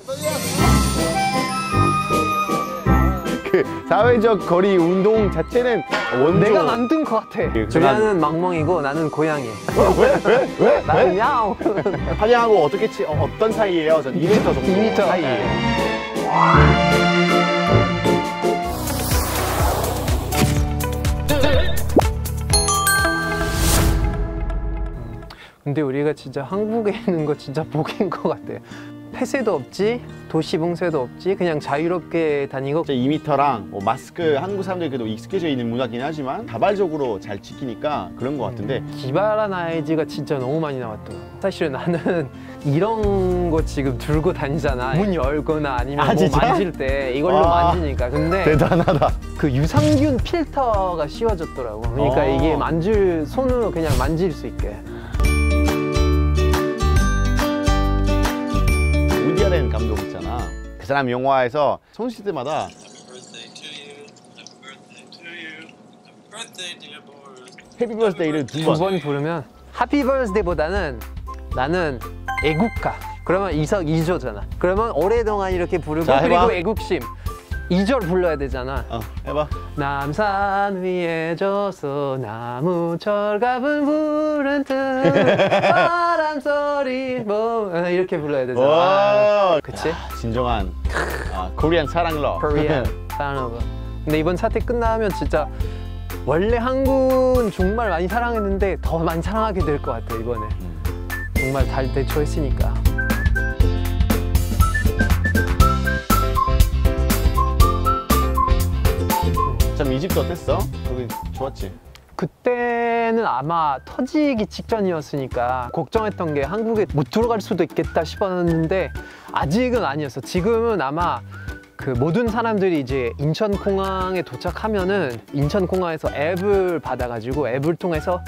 그 사회적 거리 운동 자체는 원조. 내가 만든 것 같아. 주리아는 멍멍이고 나는 고양이. 왜? 나는 야옹. 한양하고 어떤 사이예요? 전 2m 정도 2m 사이예요. 근데 우리가 진짜 한국에 있는 거 진짜 복인 것 같아. 폐쇄도 없지, 도시 봉쇄도 없지, 그냥 자유롭게 다니고. 2m랑 마스크 한국 사람들이 그래도 익숙해져 있는 문화긴 하지만 다발적으로 잘 지키니까 그런 것 같은데 기발한 아이디가 진짜 너무 많이 나왔더라고. 사실은 나는 이런 거 지금 들고 다니잖아. 문 열거나 아니면 뭐 진짜? 만질 때 이걸로 만지니까. 근데 대단하다. 그 유산균 필터가 씌워졌더라고. 그러니까 이게 손으로 그냥 만질 수 있게. 우디 알렌 감독 있잖아. 그 사람 영화에서 손 씻을 때마다 해피 버스데이를 두 번 부르면 하피 버스데이보다는 나는 애국가. 그러면 이석이조잖아. 그러면 오랫동안 이렇게 부르고 자, 그리고 애국심 2절 불러야 되잖아. 해봐. 남산 위에 져서 나무 철갑은 푸른 틈 바람 소리 뭐 이렇게 불러야 되잖아. 그치? 진정한 코리안 사랑러. 코리안 사랑러. 근데 이번 사태 끝나면 진짜 원래 한국은 정말 많이 사랑했는데 더 많이 사랑하게 될 것 같아 이번에. 정말 잘 대처했으니까. 참 이집트 어땠어? 거기 좋았지? 그때는 아마 터지기 직전이었으니까 걱정했던 게 한국에 못 들어갈 수도 있겠다 싶었는데 아직은 아니었어. 지금은 아마 그 모든 사람들이 이제 인천공항에 도착하면은 인천공항에서 앱을 받아가지고 앱을 통해서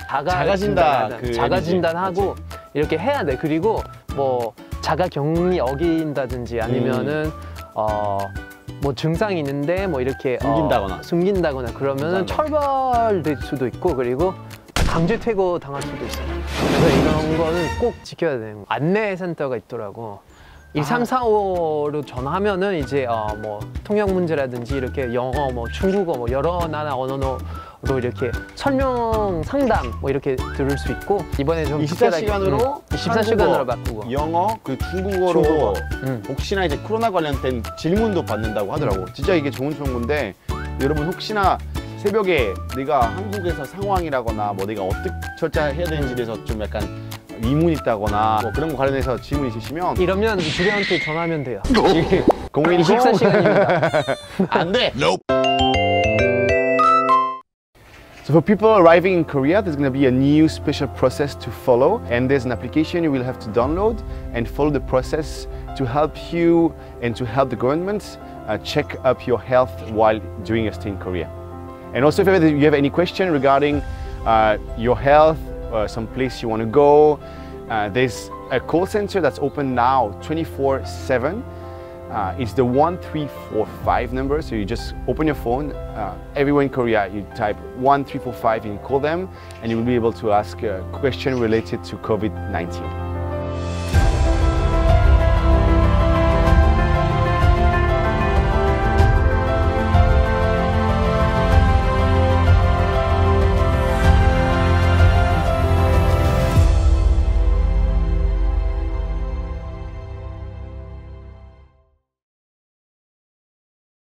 자가진단하고 이렇게 해야 돼. 그리고 뭐 자가격리 어긴다든지 아니면은 뭐 증상이 있는데 뭐 이렇게 숨긴다거나 그러면은 처벌될 수도 있고 그리고 강제 퇴거 당할 수도 있어요. 그래서 이런 거는 꼭 지켜야 되는 거. 안내 센터가 있더라고. 1345로 전화하면은 이제 뭐 통역 문제라든지 이렇게 영어, 뭐 중국어, 뭐 여러 나라 언어로 이렇게 설명 상담 뭐 이렇게 들을 수 있고 이번에 좀 24시간으로 24시간으로 바꾸고 영어, 그 중국어로 혹시나 이제 코로나 관련된 질문도 받는다고 하더라고. 진짜 이게 좋은 건데 여러분 혹시나 새벽에 내가 한국에서 상황이라거나 뭐 내가 어떻게 절차해야 되는지에 대해서 좀 약간 의문 있다거나 뭐 그런 거 관련해서 질문 있으시면 이러면 주리한테 전화하면 돼요. 24시간입니다. 안 돼. So for people arriving in Korea, there's going to be a new special process to follow, and there's an application you will have to download and follow the process to help you and to help the government check up your health while doing your stay in Korea. And also if you have any question regarding your health, some place you want to go, there's a call center that's open now 24/7. It's the 1345 number, so you just open your phone, everywhere in Korea, you type 1345 and you call them, and you will be able to ask a question related to COVID-19.